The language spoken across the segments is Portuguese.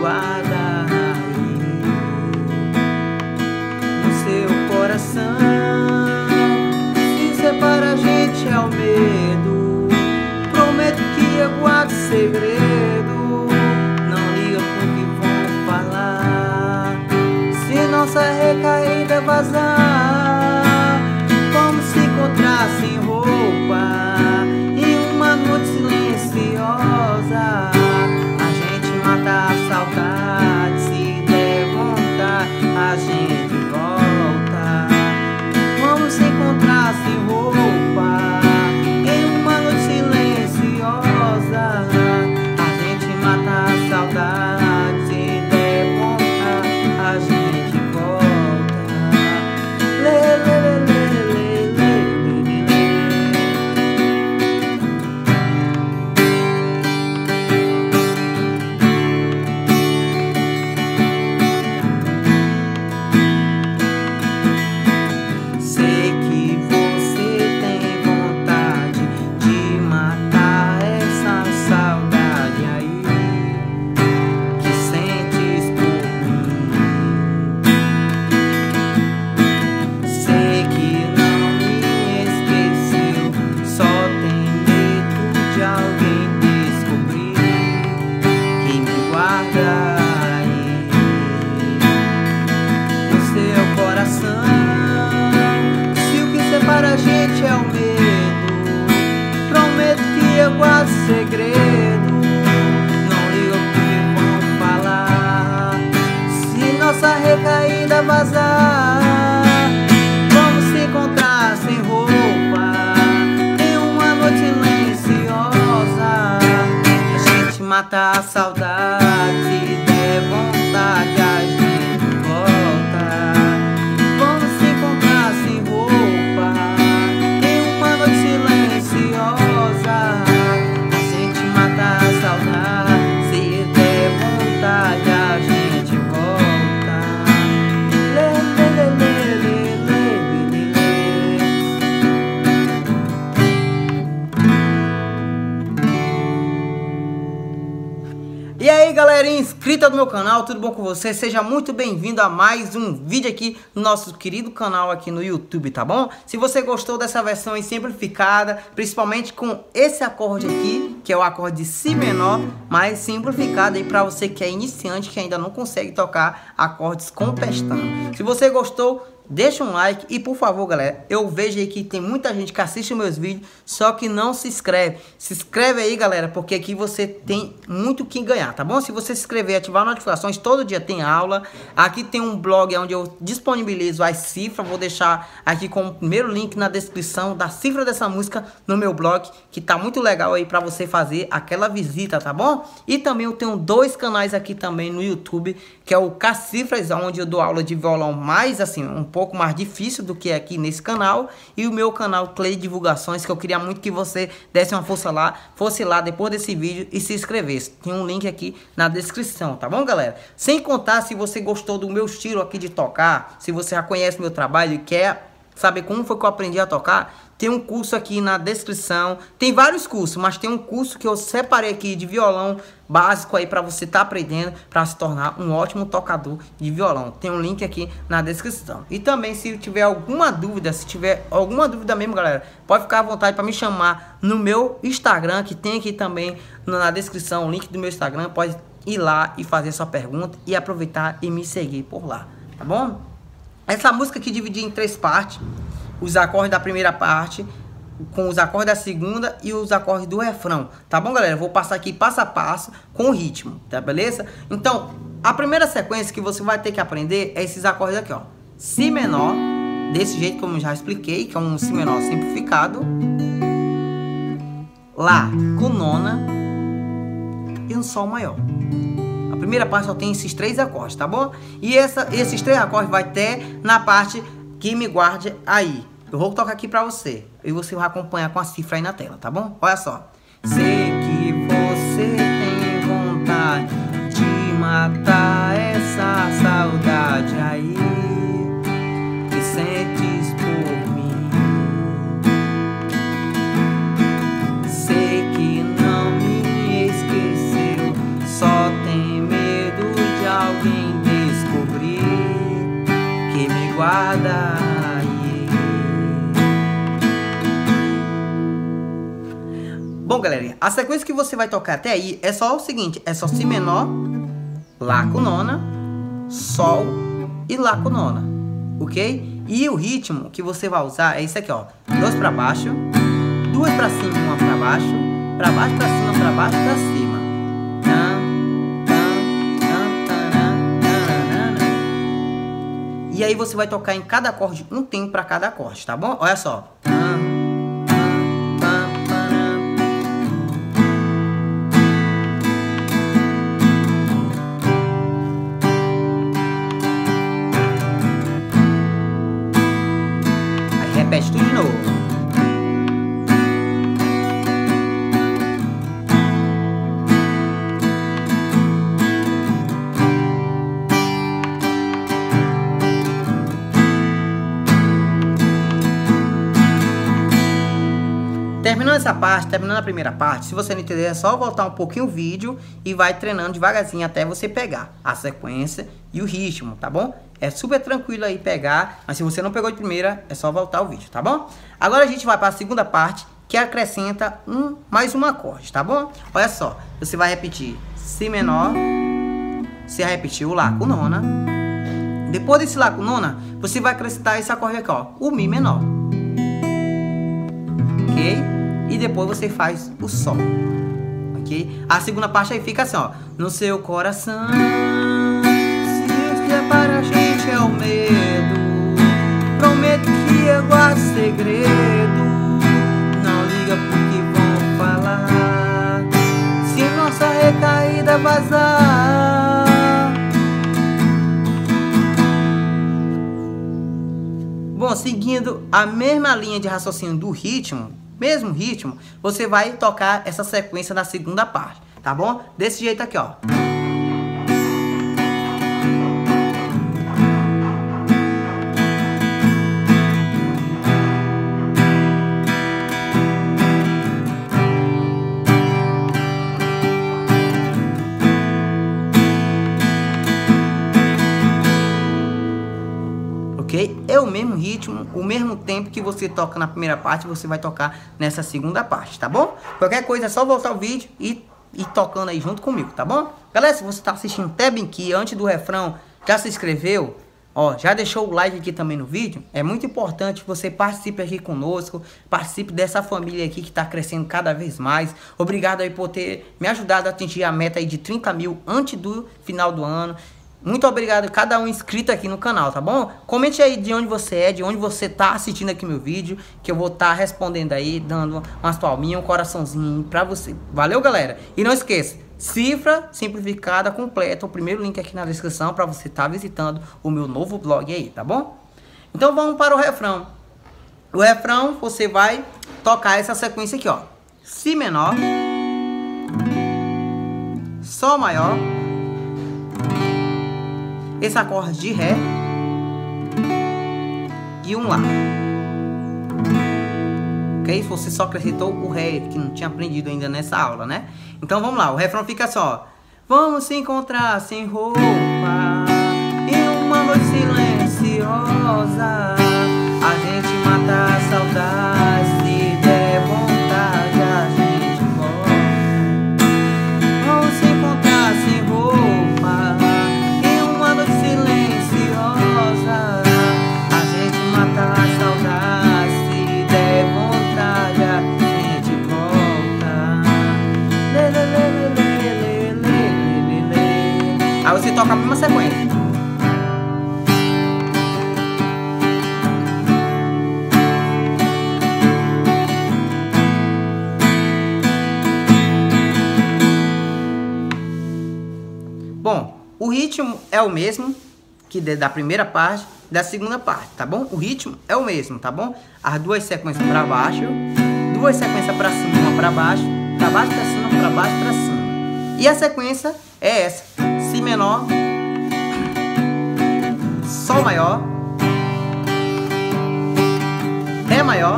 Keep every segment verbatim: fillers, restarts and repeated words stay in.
guarda aí no seu coração. Se separa a gente é o medo, prometo que eu guardo segredo. Não liga pro que vão falar. Se nossa recaída vazar, vamos se encontrar sem roupa em uma noite silenciosa. A gente mata a saudade, se der vontade a gente volta. Vamos se encontrar sem roupa em uma noite silenciosa. A gente mata a saudade, se der vontade a gente volta. Lê, lê, lê, lê, lê, lê, lê, lê. Sei que você tem vontade de matar essa saudade aí que sentes por mim. Sei que não me esqueceu, só tem medo de alguém descobrir que me guarda aí no seu coração. Se o que separa a gente é o medo, prometo que eu guardo segredo. Não liga pro que vão falar. Se nossa recaída vazar, vamos se encontrar sem roupa em uma noite silenciosa. A gente mata a saudade, se der vontade a gente volta. Vamos se encontrar sem roupa em uma noite silenciosa. A gente mata a saudade, se der vontade a gente volta. Lê, lê, lê, lê, lê, lê, lê, lê. E aí, galerinha inscrita do meu canal, tudo bom com você? Seja muito bem-vindo a mais um vídeo aqui no nosso querido canal aqui no YouTube, tá bom? Se você gostou dessa versão aí simplificada, principalmente com esse acorde aqui, que é o acorde de Si menor, mais simplificado aí pra você que é iniciante, que ainda não consegue tocar acordes com pestana. Se você gostou, deixa um like e, por favor, galera, eu vejo aí que tem muita gente que assiste os meus vídeos, só que não se inscreve. Se inscreve aí, galera, porque aqui você tem muito o que ganhar, tá bom? Se você se inscrever e ativar notificações, todo dia tem aula. Aqui tem um blog onde eu disponibilizo as cifras. Vou deixar aqui com o primeiro link na descrição da cifra dessa música no meu blog, que tá muito legal aí pra você fazer aquela visita, tá bom? E também eu tenho dois canais aqui também no YouTube, que é o K-Cifras, onde eu dou aula de violão mais, assim, um pouco mais difícil do que aqui nesse canal, e o meu canal Clay Divulgações, que eu queria muito que você desse uma força lá, fosse lá depois desse vídeo e se inscrevesse. Tem um link aqui na descrição, tá bom, galera? Sem contar, se você gostou do meu estilo aqui de tocar, se você já conhece meu trabalho e quer saber como foi que eu aprendi a tocar, tem um curso aqui na descrição. Tem vários cursos, mas tem um curso que eu separei aqui de violão básico aí para você estar tá aprendendo para se tornar um ótimo tocador de violão. Tem um link aqui na descrição. E também, se tiver alguma dúvida, se tiver alguma dúvida mesmo, galera, pode ficar à vontade para me chamar no meu Instagram, que tem aqui também na descrição o link do meu Instagram. Pode ir lá e fazer sua pergunta e aproveitar e me seguir por lá, tá bom? Essa música aqui dividi em três partes. Os acordes da primeira parte, com os acordes da segunda e os acordes do refrão, tá bom, galera? Eu vou passar aqui passo a passo com o ritmo, tá beleza? Então, a primeira sequência que você vai ter que aprender é esses acordes aqui, ó. Si menor, desse jeito como eu já expliquei, que é um Si menor simplificado. Lá com nona e um Sol maior. A primeira parte só tem esses três acordes, tá bom? E essa, esses três acordes vai ter na parte que me guarde aí. Eu vou tocar aqui pra você e você vai acompanhar com a cifra aí na tela, tá bom? Olha só. Sei que você tem vontade de matar essa saudade aí que sentes por mim. Sei que não me esqueceu, só tem medo guarda. Bom, galerinha, a sequência que você vai tocar até aí é só o seguinte, é só Si menor, Lá com nona, Sol e Lá com nona, ok? E o ritmo que você vai usar é isso aqui, ó, dois pra baixo, duas pra cima, uma pra baixo, pra baixo, pra cima, pra baixo, pra cima. E aí você vai tocar em cada acorde um tempo pra cada acorde, tá bom? Olha só. Repete tudo de novo. Terminando essa parte, terminando a primeira parte, se você não entender, é só voltar um pouquinho o vídeo e vai treinando devagarzinho até você pegar a sequência e o ritmo, tá bom? É super tranquilo aí pegar, mas se você não pegou de primeira, é só voltar o vídeo, tá bom? Agora a gente vai para a segunda parte, que acrescenta um, mais um acorde, tá bom? Olha só, você vai repetir Si menor, você vai repetir o Lá com nona. Depois desse Lá com nona, você vai acrescentar esse acorde aqui, ó, o Mi menor. Ok? E depois você faz o Sol, ok? A segunda parte aí fica assim, ó, no seu coração. Para a gente é o medo. Prometo que eu guardo segredo. Não liga pro que vão falar. Se nossa recaída vazar. Bom, seguindo a mesma linha de raciocínio do ritmo, mesmo ritmo, você vai tocar essa sequência na segunda parte, tá bom? Desse jeito aqui, ó. É o mesmo ritmo, o mesmo tempo que você toca na primeira parte, você vai tocar nessa segunda parte, tá bom? Qualquer coisa é só voltar o vídeo e ir tocando aí junto comigo, tá bom? Galera, se você tá assistindo até bem aqui, antes do refrão, já se inscreveu, ó, já deixou o like aqui também no vídeo, é muito importante que você participe aqui conosco, participe dessa família aqui que tá crescendo cada vez mais. Obrigado aí por ter me ajudado a atingir a meta aí de trinta mil antes do final do ano. Muito obrigado a cada um inscrito aqui no canal, tá bom? Comente aí de onde você é, de onde você tá assistindo aqui meu vídeo, que eu vou estar tá respondendo aí, dando umas palminhas, um coraçãozinho pra você. Valeu, galera? E não esqueça, cifra simplificada completa, o primeiro link aqui na descrição pra você estar tá visitando o meu novo blog aí, tá bom? Então vamos para o refrão. O refrão você vai tocar essa sequência aqui, ó. Si menor, Sol maior, esse acorde de Ré e um Lá. Ok? Você só acrescentou o Ré, que não tinha aprendido ainda nessa aula, né? Então vamos lá, o refrão fica só. Vamos se encontrar sem roupa em uma noite silenciosa. A gente mata a saudade, se der vontade a gente volta. Vamos se encontrar sem roupa em uma noite silenciosa. A gente mata a saudade, se der vontade a gente volta. Lê, lê, lê, lê, lê, lê, lê, lê. Aí você toca a mesma sequência. Bom, o ritmo é o mesmo que da primeira parte e da segunda parte, tá bom? O ritmo é o mesmo, tá bom? As duas sequências para baixo, duas sequências para cima, uma para baixo, para baixo, para cima, para baixo, para cima. E a sequência é essa: Si menor, Sol maior, Ré maior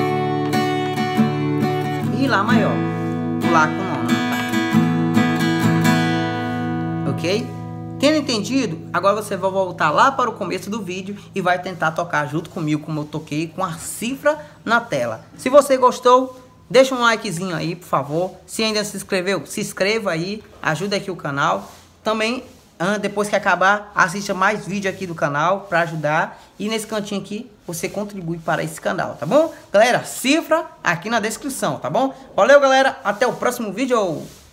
e Lá maior. O Lá com nona, tá? Ok? Tendo entendido, agora você vai voltar lá para o começo do vídeo e vai tentar tocar junto comigo, como eu toquei, com a cifra na tela. Se você gostou, deixa um likezinho aí, por favor. Se ainda se inscreveu, se inscreva aí, ajuda aqui o canal. Também, depois que acabar, assista mais vídeo aqui do canal para ajudar. E nesse cantinho aqui, você contribui para esse canal, tá bom? Galera, cifra aqui na descrição, tá bom? Valeu, galera. Até o próximo vídeo.